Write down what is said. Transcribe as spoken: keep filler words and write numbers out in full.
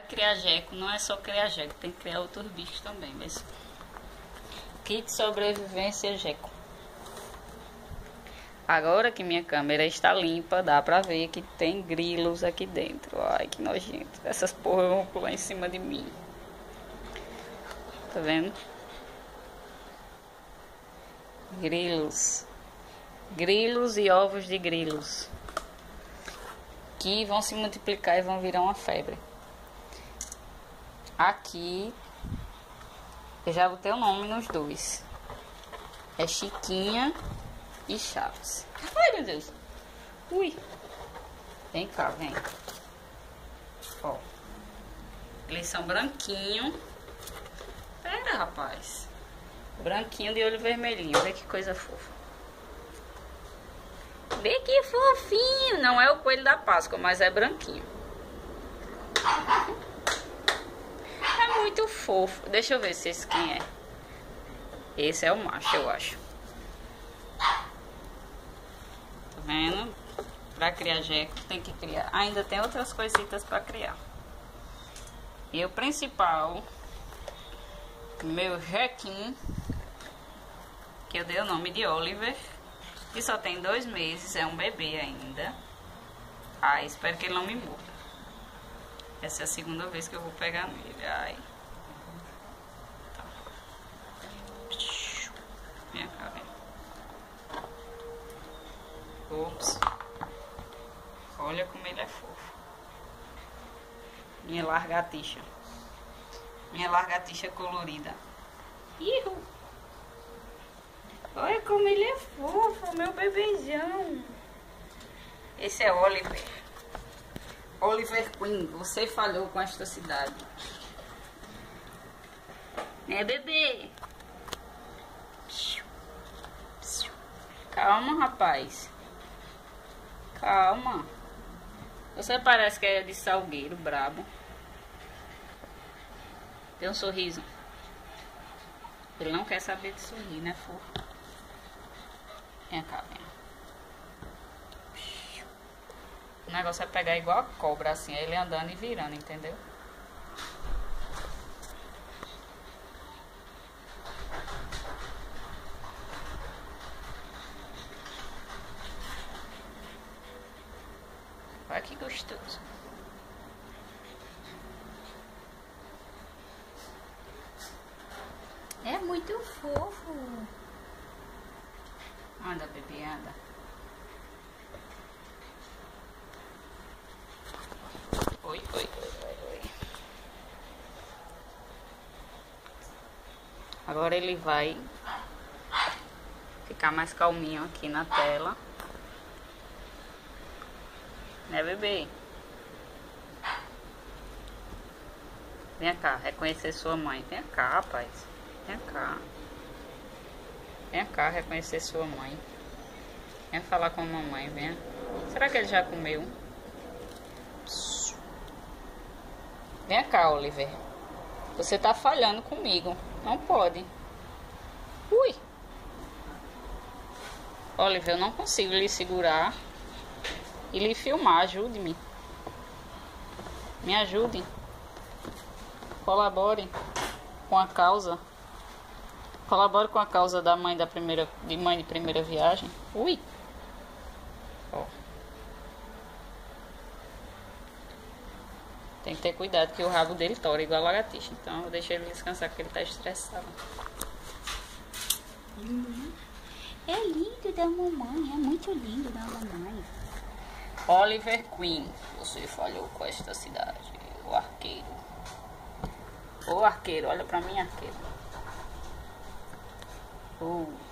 criar geco, não é só criar geco, tem que criar outros bichos também. Mas... Kit sobrevivência geco. Agora que minha câmera está limpa, dá pra ver que tem grilos aqui dentro. Ai, que nojento. Essas porra vão pular em cima de mim. Tá vendo? Grilos. Grilos e ovos de grilos. Que vão se multiplicar e vão virar uma febre. Aqui eu já botei o nome nos dois. É Chiquinha e Chaves. Ai, meu Deus. Ui. Vem cá, vem. Ó. Eles são branquinho. Pera, rapaz. Branquinho de olho vermelhinho. Vê que coisa fofa. Vê que fofinho. Não é o coelho da Páscoa, mas é branquinho. É muito fofo. Deixa eu ver se esse quem é. Esse é o macho, eu acho. Tá vendo? Pra criar geco tem que criar. Ainda tem outras coisitas pra criar. E o principal, meu jequinho, que eu dei o nome de Oliver, que só tem dois meses, é um bebê ainda. Ai, espero que ele não me morda. Essa é a segunda vez que eu vou pegar nele. Ai. Tá. Vem cá, vem. Ops. Olha como ele é fofo. Minha largatixa. Minha largatixa colorida. Ihu. Olha como ele é fofo, meu bebezão. Esse é Oliver. Oliver Queen, você falhou com esta cidade. Né, bebê? Calma, rapaz. Calma. Você parece que é de Salgueiro, brabo. Tem um sorriso. Ele não quer saber de sorrir, né, fofo? Vem cá, vem. O negócio é pegar igual a cobra, assim, ele andando e virando, entendeu? Olha que gostoso. É muito fofo. Anda, bebê, anda. Oi, oi, oi, oi, oi. Agora ele vai ficar mais calminho aqui na tela. Né, bebê? Vem cá, reconhecer sua mãe. Vem cá, rapaz. Vem cá. Vem cá, reconhecer sua mãe. Vem falar com a mamãe, vem. Será que ele já comeu? Vem cá, Oliver. Você tá falhando comigo. Não pode. Ui. Oliver, eu não consigo lhe segurar e lhe filmar. Ajude-me. Me ajude. Colabore com a causa. Colabore com a causa da mãe da primeira, de mãe de primeira viagem. Ui. Ó. Tem que ter cuidado que o rabo dele tora igual a lagartixa. Então eu deixei ele descansar porque ele tá estressado. É lindo da mamãe. É muito lindo da mamãe. Oliver Queen. Você falhou com esta cidade. O arqueiro. O arqueiro. Olha pra mim, arqueiro. Oh.